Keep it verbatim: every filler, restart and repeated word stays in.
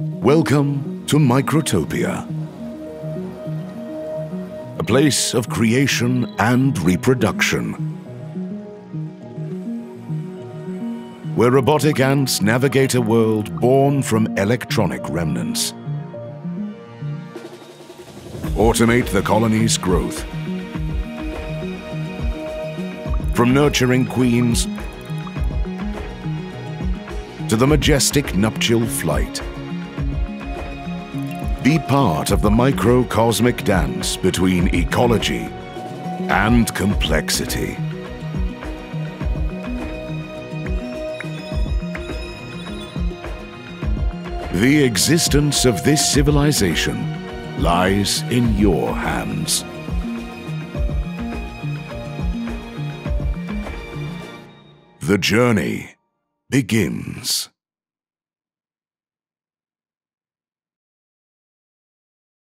Welcome to Microtopia, a place of creation and reproduction, where robotic ants navigate a world born from electronic remnants. Automate the colony's growth, from nurturing queens to the majestic nuptial flight. Be part of the microcosmic dance between ecology and complexity. The existence of this civilization lies in your hands. The journey begins.